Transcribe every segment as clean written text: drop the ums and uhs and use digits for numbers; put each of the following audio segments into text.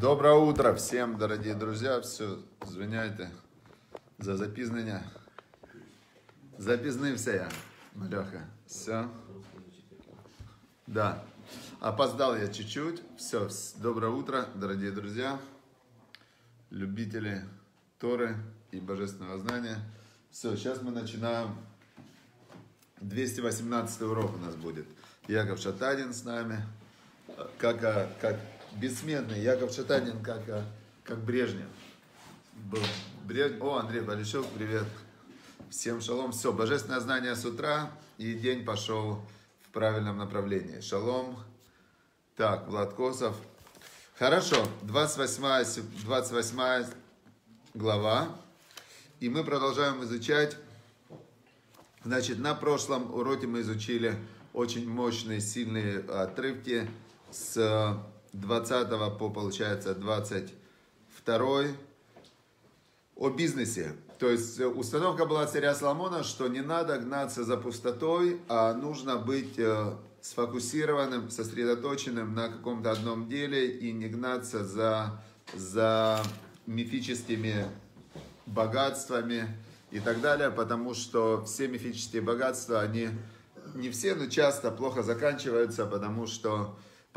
Доброе утро всем, дорогие друзья. Все, извиняйте за запізнення. Запізнився я, Малеха. Все. Да. Опоздал я чуть-чуть. Все, доброе утро, дорогие друзья. Любители Торы и Божественного знания. Все, сейчас мы начинаем. 218 урок у нас будет. Яков Шатанин с нами. Как бессмертный Яков Шатанин, как Брежнев. О, Андрей Полищук, привет. Всем шалом. Все, божественное знание с утра, и день пошел в правильном направлении. Шалом. Так, Влад Косов. Хорошо, 28 глава. И мы продолжаем изучать. Значит, на прошлом уроке мы изучили очень мощные, сильные отрывки с 20 по, получается, 22 о бизнесе. То есть установка была царя Соломона, что не надо гнаться за пустотой, а нужно быть сфокусированным, сосредоточенным на каком-то одном деле и не гнаться за мифическими богатствами и так далее, потому что все мифические богатства, они не все, но часто плохо заканчиваются, потому что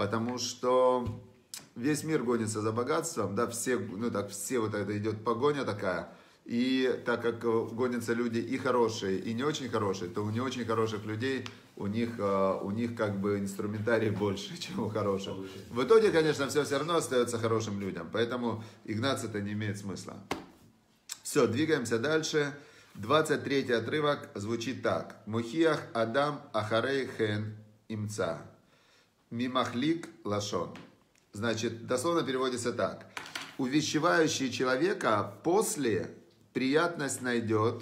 весь мир гонится за богатством, да, все вот это идет погоня такая, и так как гонятся люди и хорошие, и не очень хорошие, то у не очень хороших людей, у них как бы инструментарий больше, чем у хороших. В итоге, конечно, все равно остается хорошим людям, поэтому и гнаться-то не имеет смысла. Все, двигаемся дальше. 23 отрывок звучит так. Мухиях Адам Ахарей Хен Имца. Мимахлик Лашон. Значит, дословно переводится так. Увещевающий человека после приятность найдет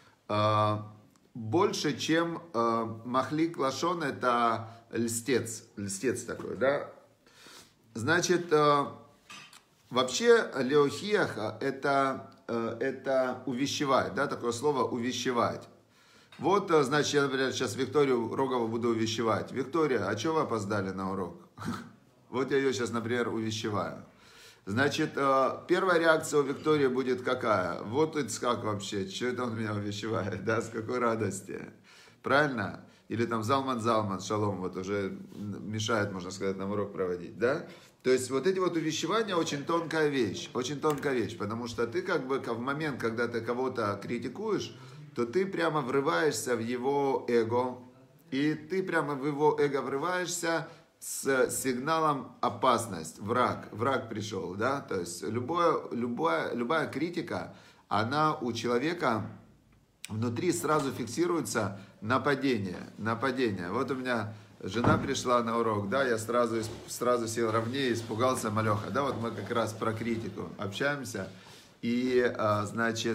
больше, чем Махлик Лашон, это льстец. Льстец такой, да? Значит, вообще Леохиях это увещевать, да, такое слово увещевать. Вот, значит, я, например, сейчас Викторию Рогову буду увещевать. Виктория, а что вы опоздали на урок? Вот я ее сейчас, например, увещеваю. Значит, первая реакция у Виктории будет какая? Вот Ицхак вообще, что это он меня увещевает, да, с какой радости. Правильно? Или там Залман, шалом, вот уже мешает, можно сказать, нам урок проводить, да? То есть вот эти вот увещевания очень тонкая вещь, потому что ты как бы в момент, когда ты кого-то критикуешь, то ты прямо врываешься в его эго, и ты прямо в его эго врываешься с сигналом опасность, враг пришел, да, то есть любая критика, она у человека внутри сразу фиксируется нападение. Вот у меня жена пришла на урок, да, я сразу сел ровнее, испугался, Малеха, да, вот мы как раз про критику общаемся, и, значит,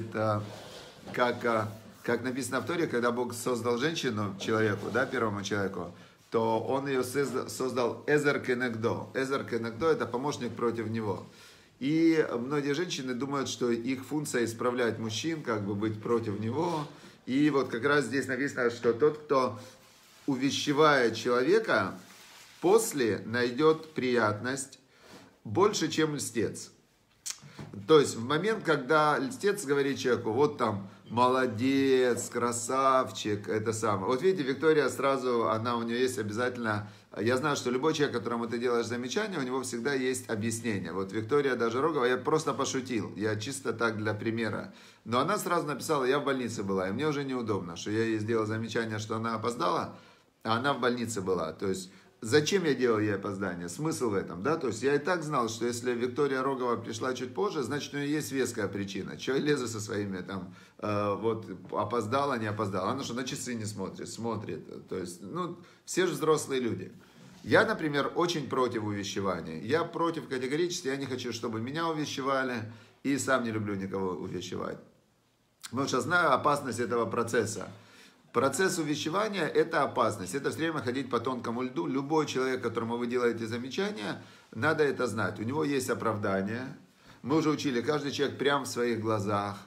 как написано в Торе, когда Бог создал женщину человеку, да, первому человеку, то он ее создал Эзер Кенегдо. Эзер Кенегдо – это помощник против него. И многие женщины думают, что их функция исправлять мужчин, как бы быть против него. И вот как раз здесь написано, что тот, кто увещевает человека, после найдет приятность больше, чем льстец. То есть в момент, когда льстец говорит человеку, вот там, молодец, красавчик, это самое. Вот видите, Виктория сразу, у нее есть обязательно, я знаю, что любой человек, которому ты делаешь замечание, у него всегда есть объяснение. Вот Виктория даже Рогова, я просто пошутил, я чисто так для примера. Но она сразу написала, я в больнице была, и мне уже неудобно, что я ей сделал замечание, что она опоздала, а она в больнице была. То есть, зачем я делал ей опоздание? Смысл в этом, да? То есть, я и так знал, что если Виктория Рогова пришла чуть позже, значит, у нее есть веская причина. Чего я лезу со своими, там, вот, опоздала, не опоздала. Она что, на часы не смотрит? Смотрит. То есть, все же взрослые люди. Я, например, очень против увещевания. Я против категорически, я не хочу, чтобы меня увещевали, и сам не люблю никого увещевать. Потому что знаю опасность этого процесса. Процесс увещевания – это опасность. Это все время ходить по тонкому льду. Любой человек, которому вы делаете замечания, надо это знать. У него есть оправдание. Мы уже учили, каждый человек прям в своих глазах.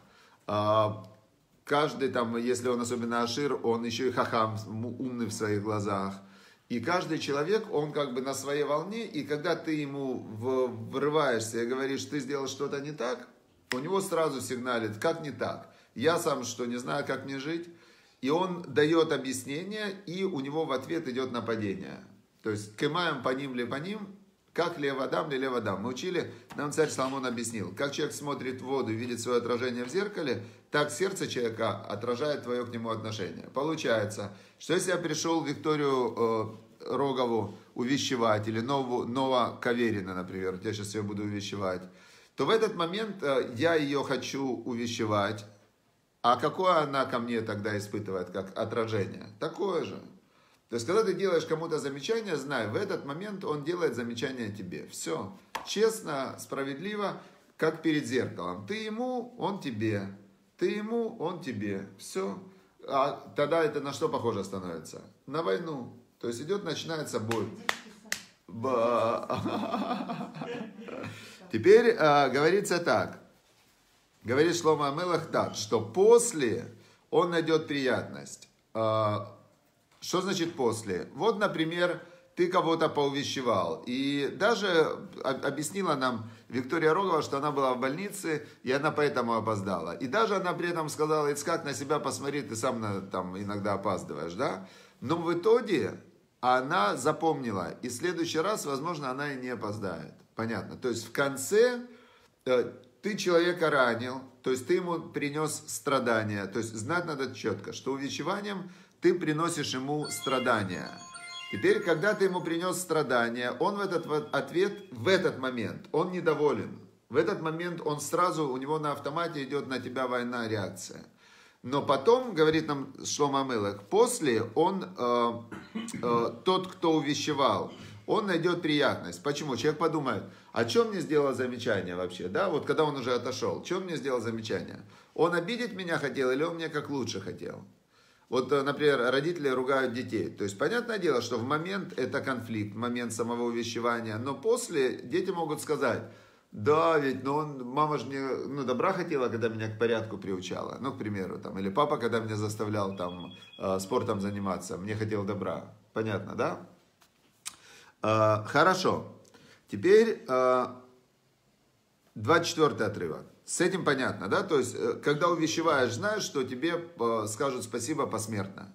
Каждый, там, если он особенно ашир, он еще и хахам, умный в своих глазах. И каждый человек, он как бы на своей волне, и когда ты ему врываешься и говоришь, ты сделал что-то не так, у него сразу сигналит, как не так. Я сам что, не знаю, как мне жить? И он дает объяснение, и у него в ответ идет нападение. То есть, кемаем по ним ли по ним, как левадам ли левадам. Мы учили, нам царь Соломон объяснил, как человек смотрит в воду и видит свое отражение в зеркале, так сердце человека отражает твое к нему отношение. Получается, что если я пришел Викторию Рогову увещевать, или Нова Каверина, например, я сейчас ее буду увещевать, то в этот момент я ее хочу увещевать, а какое она ко мне тогда испытывает, как отражение? Такое же. То есть, когда ты делаешь кому-то замечание, знай, в этот момент он делает замечание тебе. Все. Честно, справедливо, как перед зеркалом. Ты ему, он тебе. Ты ему, он тебе. Все. А тогда это на что похоже становится? На войну. То есть, начинается бой. Теперь говорится так. Говорит Шломо ха-Мелех так, что после он найдет приятность. Что значит после? Вот, например, ты кого-то поувещевал. И даже объяснила нам Виктория Рогова, что она была в больнице, и она поэтому опоздала. И даже она при этом сказала, Ицхак, на себя посмотри, ты сам там иногда опаздываешь, да? Но в итоге она запомнила, и в следующий раз, возможно, она и не опоздает. Понятно? То есть в конце ты человека ранил, то есть ты ему принес страдания. То есть знать надо четко, что увещеванием ты приносишь ему страдания. Теперь, когда ты ему принес страдания, он в этот момент, он недоволен. В этот момент он сразу, у него на автомате идет на тебя война, реакция. Но потом, говорит нам Шломо ха-Мелех, после он, тот, кто увещевал, он найдет приятность. Почему? Человек подумает, о чем мне сделал замечание вообще? Да, вот когда он уже отошел, чем мне сделал замечание? Он обидеть меня хотел или он мне как лучше хотел? Вот, например, родители ругают детей. То есть, понятное дело, что в момент это конфликт, в момент самого увещевания. Но после дети могут сказать, да, ведь мама же мне добра хотела, когда меня к порядку приучала. Ну, к примеру, там, или папа, когда меня заставлял там, спортом заниматься, мне хотел добра. Понятно, да? Хорошо. Теперь 24-й отрывок. С этим понятно, да? То есть, когда увещеваешь, знаешь, что тебе скажут спасибо посмертно.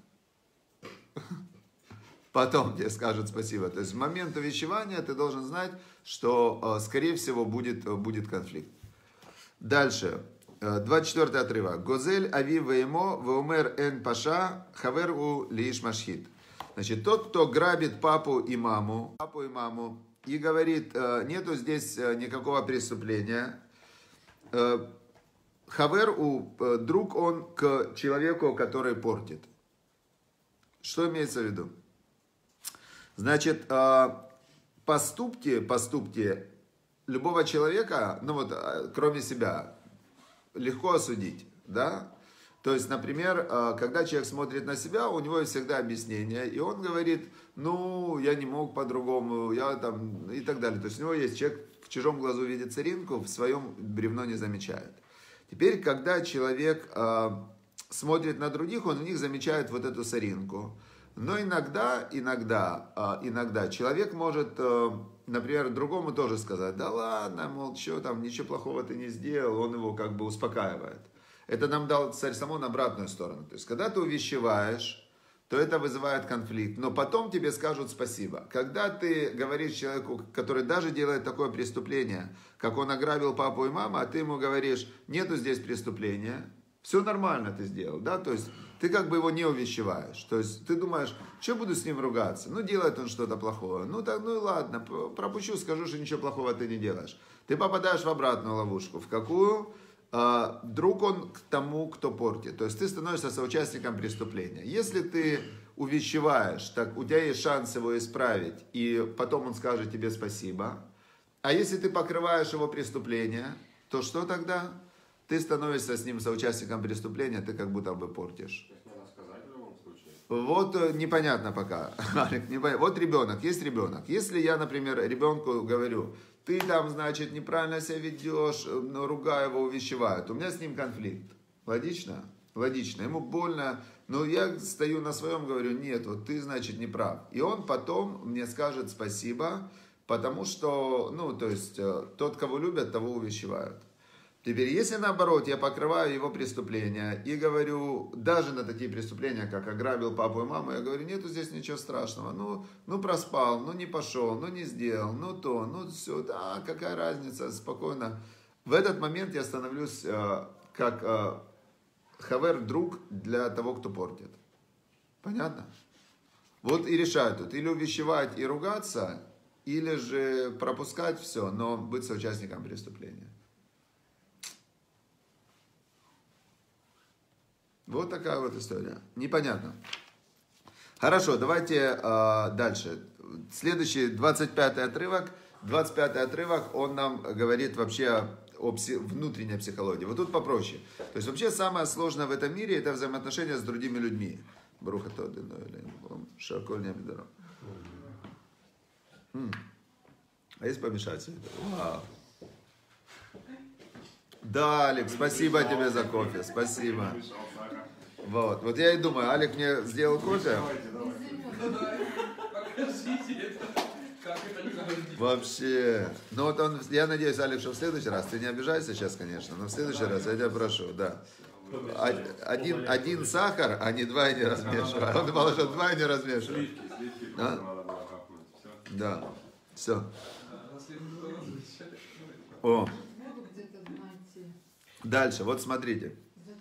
Потом тебе скажут спасибо. То есть, в момент увещевания ты должен знать, что, скорее всего, будет конфликт. Дальше. 24-й отрывок. Гозель ави веймо веумер эн паша хавер у лиш машхит. Значит, тот, кто грабит папу и маму, и говорит, нету здесь никакого преступления, хавер друг он к человеку, который портит. Что имеется в виду? Значит, поступки любого человека, кроме себя, легко осудить, да? То есть, например, когда человек смотрит на себя, у него есть всегда объяснение, и он говорит, я не мог по-другому, я там, и так далее. То есть, у него есть человек, в чужом глазу видит соринку, в своем бревно не замечает. Теперь, когда человек смотрит на других, он в них замечает вот эту соринку. Но иногда человек может, например, другому тоже сказать, да ладно, мол, что там, ничего плохого ты не сделал, он его как бы успокаивает. Это нам дал царь Соломон обратную сторону. То есть, когда ты увещеваешь, то это вызывает конфликт. Но потом тебе скажут спасибо. Когда ты говоришь человеку, который даже делает такое преступление, как он ограбил папу и маму, а ты ему говоришь, нету здесь преступления, все нормально ты сделал, да, то есть ты как бы его не увещеваешь. То есть ты думаешь, что буду с ним ругаться? Делает он что-то плохое. И ладно, пропущу, скажу, что ничего плохого ты не делаешь. Ты попадаешь в обратную ловушку. В какую? Друг он к тому, кто портит. То есть ты становишься соучастником преступления. Если ты увещеваешь, так у тебя есть шанс его исправить, и потом он скажет тебе спасибо. А если ты покрываешь его преступление, то что тогда? Ты становишься с ним соучастником преступления, ты как будто бы портишь. То есть надо сказать в любом случае? Вот непонятно пока. Вот ребенок, есть ребенок. Если я, например, ребенку говорю, ты там, значит, неправильно себя ведешь, ругаю его, увещеваю, то у меня с ним конфликт. Логично? Логично. Ему больно, но я стою на своем, говорю, нет, вот ты, значит, не прав. И он потом мне скажет спасибо, потому что, ну, то есть, тот, кого любят, того увещевают. Теперь, если наоборот, я покрываю его преступления и говорю, даже на такие преступления, как ограбил папу и маму, я говорю, нету здесь ничего страшного, ну проспал, ну не пошел, ну не сделал, ну то, ну все, да, какая разница, спокойно. В этот момент я становлюсь как хавер, друг для того, кто портит. Понятно? Вот и решают тут, или увещевать и ругаться, или же пропускать все, но быть соучастником преступления. Вот такая вот история. Непонятно. Хорошо, давайте дальше. Следующий, 25-й отрывок. 25-й отрывок, он нам говорит вообще о внутренней психологии. Вот тут попроще. То есть вообще самое сложное в этом мире это взаимоотношения с другими людьми. Бруха Тодыно или Шаколь Небедором. А есть помешать? Вау. Да, Алик, спасибо тебе за кофе. Спасибо. Вот я и думаю, Алик мне сделал кофе. Вообще. Ну вот он, я надеюсь, Алик, что в следующий раз, ты не обижайся сейчас, конечно, но в следующий раз я тебя прошу, да. Один сахар, а не два, и не размешиваю. Он думал, что два и не размешиваю. Да, все. О. Дальше, вот смотрите.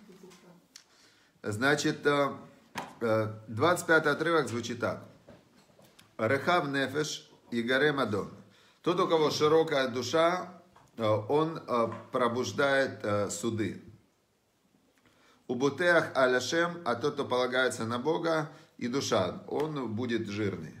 Значит, 25-й отрывок звучит так. Рехав нефеш и гарем адон. Тот, у кого широкая душа, он пробуждает суды. У бутеах аляшем, а тот, кто полагается на Бога, и душа, он будет жирный.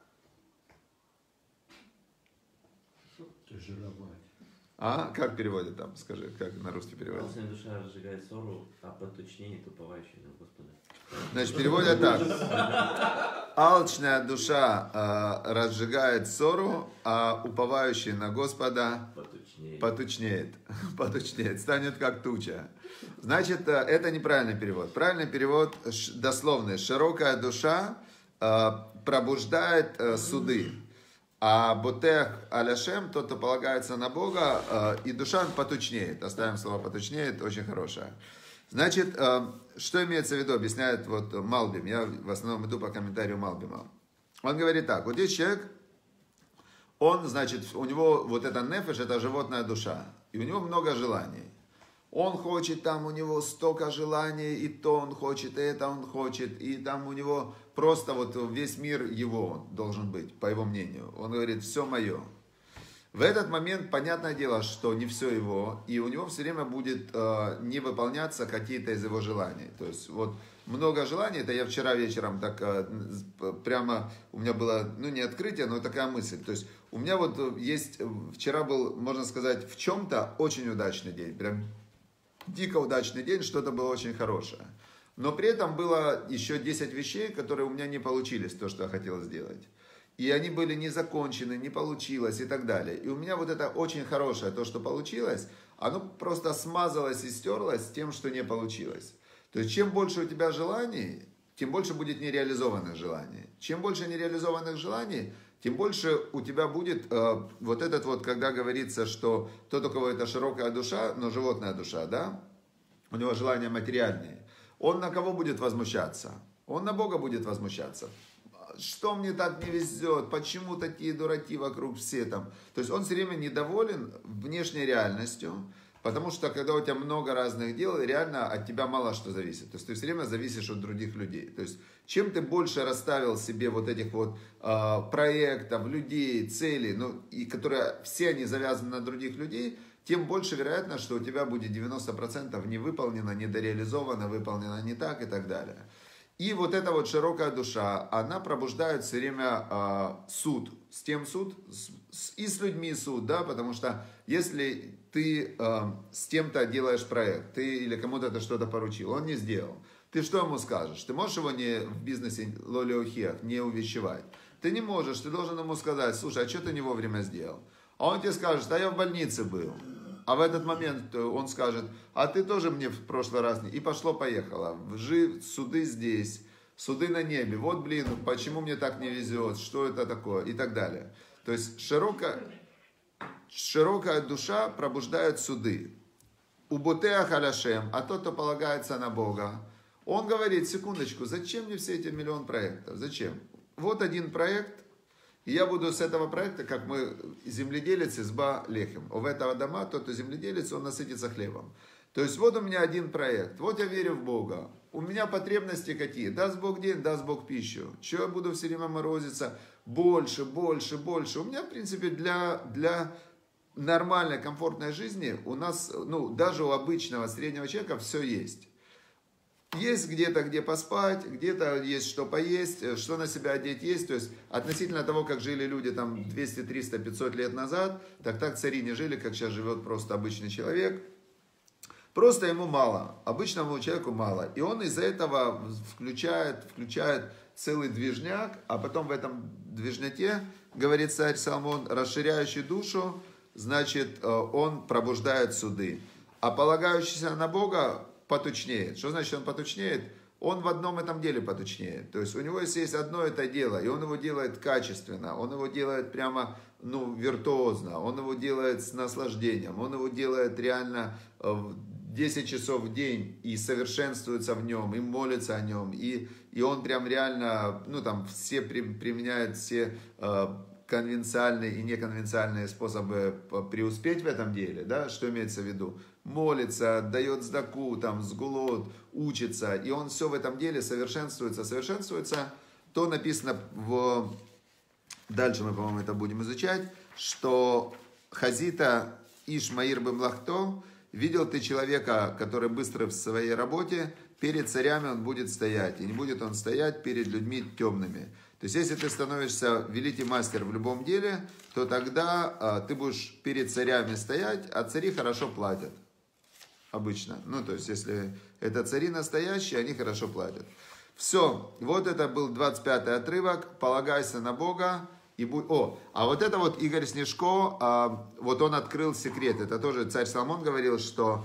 А как переводят там? Скажи, как на русский переводят? Алчная душа разжигает ссору, а поточнее уповающий на Господа. Значит, переводят так. Алчная душа разжигает ссору, а уповающий на Господа потучнеет. Потучнеет, станет как туча. Значит, это неправильный перевод. Правильный перевод дословный. Широкая душа пробуждает суды. А ботех аляшем, тот, кто полагается на Бога, и душа потучнеет. Оставим слово потучнеет, очень хорошее. Значит, что имеется в виду, объясняет вот Малбим. Я в основном иду по комментарию Малбима. Он говорит так, вот здесь человек, он, значит, у него вот это нефеш, это животная душа. И у него много желаний. Он хочет, там у него столько желаний, и то он хочет, и это он хочет, и там у него просто вот весь мир его должен быть, по его мнению. Он говорит, все мое. В этот момент, понятное дело, что не все его, и у него все время будет не выполняться какие-то из его желаний. То есть вот много желаний, это я вчера вечером так прямо, у меня было, ну не открытие, но такая мысль. То есть у меня вот есть, вчера был, можно сказать, в чем-то очень удачный день, прям дико удачный день, что-то было очень хорошее. Но при этом было еще 10 вещей, которые у меня не получились, то, что я хотел сделать. И они были не закончены, не получилось и так далее. И у меня вот это очень хорошее, то, что получилось, оно просто смазалось и стерлось тем, что не получилось. То есть, чем больше у тебя желаний, тем больше будет нереализованных желаний. Чем больше нереализованных желаний, тем больше у тебя будет вот этот вот, когда говорится, что тот, у кого это широкая душа, но животная душа, да, у него желания материальные, он на кого будет возмущаться? Он на Бога будет возмущаться. Что мне так не везет? Почему такие дураки вокруг все там? То есть он все время недоволен внешней реальностью, потому что когда у тебя много разных дел, реально от тебя мало что зависит. То есть ты все время зависишь от других людей. То есть чем ты больше расставил себе вот этих вот проектов, людей, целей, ну, и которые все они завязаны на других людей, тем больше вероятно, что у тебя будет 90% не выполнено, недореализовано, выполнено не так и так далее. И вот эта вот широкая душа, она пробуждает все время суд. С тем суд, и с людьми суд, да, потому что если ты с кем-то делаешь проект, ты или кому-то ты что-то поручил, он не сделал, ты что ему скажешь? Ты можешь его не в бизнесе лолиохиах не увещевать? Ты не можешь, ты должен ему сказать, слушай, а что ты не вовремя сделал? А он тебе скажет, а я в больнице был. А в этот момент он скажет, а ты тоже мне в прошлый раз не... И пошло-поехало. Суды здесь, суды на небе. Вот, блин, почему мне так не везет, что это такое и так далее. То есть широкая душа пробуждает суды. У Ботеа Халяшем, а тот, кто полагается на Бога, он говорит, секундочку, зачем мне все эти миллион проектов? Зачем? Вот один проект, и я буду с этого проекта, как мы, земледелец, изба лехем. У этого дома тот, кто земледелец, он насытится хлебом. То есть вот у меня один проект, вот я верю в Бога. У меня потребности какие? Даст Бог день, даст Бог пищу. Чего я буду все время морозиться? Больше, больше, больше. У меня, в принципе, для нормальной, комфортной жизни у нас, ну, даже у обычного среднего человека все есть. Есть где-то, где поспать, где-то есть что поесть, что на себя одеть есть. То есть относительно того, как жили люди там 200, 300, 500 лет назад, так цари не жили, как сейчас живет просто обычный человек. Просто ему мало, обычному человеку мало. И он из-за этого включает целый движняк, а потом в этом движняке, говорит царь Соломон, расширяющий душу, значит, он пробуждает суды. А полагающийся на Бога потучнеет. Что значит он потучнеет? Он в одном этом деле потучнеет. То есть у него есть одно это дело, и он его делает качественно, он его делает прямо, ну, виртуозно, он его делает с наслаждением, он его делает реально 10 часов в день и совершенствуется в нем, и молится о нем, и он прям реально, ну, там, все применяет все конвенциальные и неконвенциальные способы преуспеть в этом деле, да, что имеется в виду? Молится, дает сдаку, там, сгулот, учится, и он все в этом деле совершенствуется, то написано дальше мы, по-моему, это будем изучать, что Хазита Ишмаир Бемлахто, видел ты человека, который быстро в своей работе, перед царями он будет стоять, и не будет он стоять перед людьми темными. То есть, если ты становишься великий мастер в любом деле, то тогда ты будешь перед царями стоять, а цари хорошо платят. Обычно. Ну, то есть, если это цари настоящие, они хорошо платят. Все. Вот это был 25-й отрывок. Полагайся на Бога. И будь... А вот это вот Игорь Снежко, вот он открыл секрет. Это тоже царь Соломон говорил, что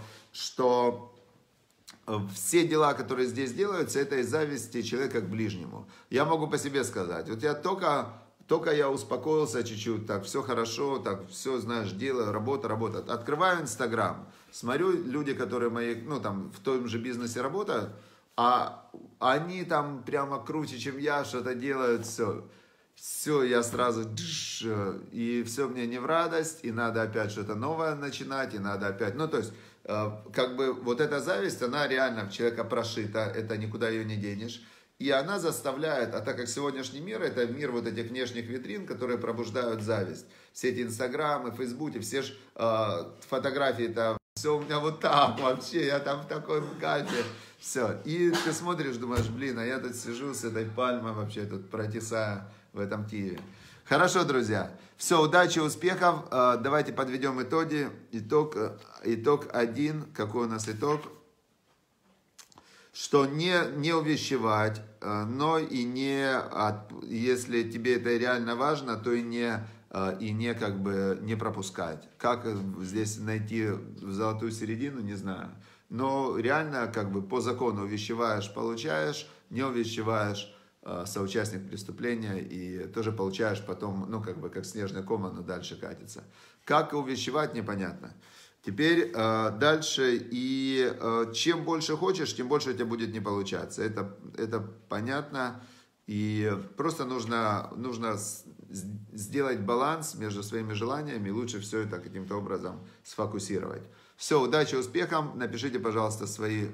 все дела, которые здесь делаются, это из зависти человека к ближнему. Я могу по себе сказать. Вот я только я успокоился чуть-чуть, так, все хорошо, так, все, знаешь, делаю, работа. Открываю Инстаграм, смотрю, люди, которые мои, ну, там, в том же бизнесе работают, а они там прямо круче, чем я, что-то делают, все, я сразу, и все мне не в радость, и надо опять что-то новое начинать, и надо опять, ну, то есть, как бы вот эта зависть, она реально в человека прошита, это никуда ее не денешь. И она заставляет, а так как сегодняшний мир, это мир вот этих внешних витрин, которые пробуждают зависть. Все эти инстаграмы, фейсбуки, все ж фотографии-то, все у меня вот так вообще, я там в такой кайфе. Все. И ты смотришь, думаешь, блин, а я тут сижу с этой пальмой вообще тут протесаю в этом Киеве. Хорошо, друзья. Все, удачи, успехов. Давайте подведем итоги. Итог 1. Какой у нас итог? Что не увещевать, но и не, если тебе это реально важно, то и не как бы не пропускать. Как здесь найти золотую середину, не знаю. Но реально как бы по закону увещеваешь, получаешь, не увещеваешь, соучастник преступления, и тоже получаешь потом, ну как бы как снежный ком, оно дальше катится. Как увещевать, непонятно. Теперь дальше, и чем больше хочешь, тем больше у тебя будет не получаться. Это понятно, и просто нужно сделать баланс между своими желаниями, и лучше все это каким-то образом сфокусировать. Все, удачи, успехов, напишите, пожалуйста, свои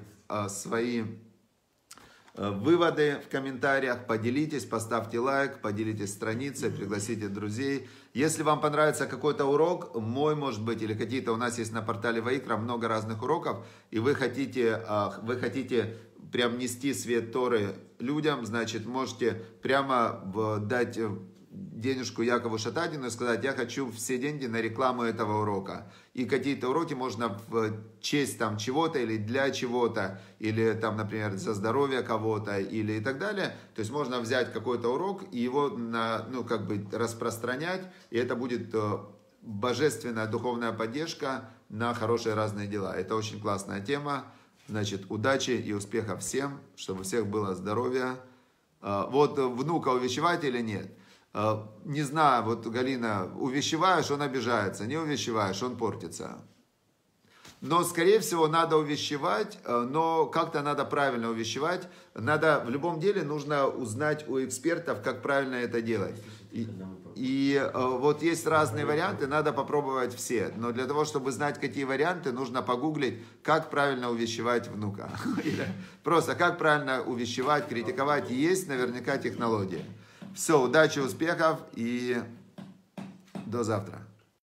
выводы в комментариях, поделитесь, поставьте лайк, поделитесь страницей, пригласите друзей. Если вам понравится какой-то урок, мой, может быть, или какие-то у нас есть на портале Ваикра много разных уроков, и вы хотите прям нести свет Торы людям, значит, можете прямо дать денежку Якову Шатадину и сказать, я хочу все деньги на рекламу этого урока. И какие-то уроки можно в честь там чего-то или для чего-то, или там, например, за здоровье кого-то, или и так далее. То есть можно взять какой-то урок и его как бы распространять, и это будет божественная духовная поддержка на хорошие разные дела. Это очень классная тема. Значит, удачи и успехов всем, чтобы у всех было здоровье. Вот внука увещевать или нет? Не знаю, вот Галина, увещеваешь, он обижается, не увещеваешь, он портится. Но, скорее всего, надо увещевать, но как-то надо правильно увещевать. Надо, в любом деле, нужно узнать у экспертов, как правильно это делать. И вот есть разные варианты, надо попробовать все. Но для того, чтобы знать, какие варианты, нужно погуглить, как правильно увещевать внука. Просто как правильно увещевать, критиковать. Есть наверняка технологии. Все, удачи, успехов и до завтра.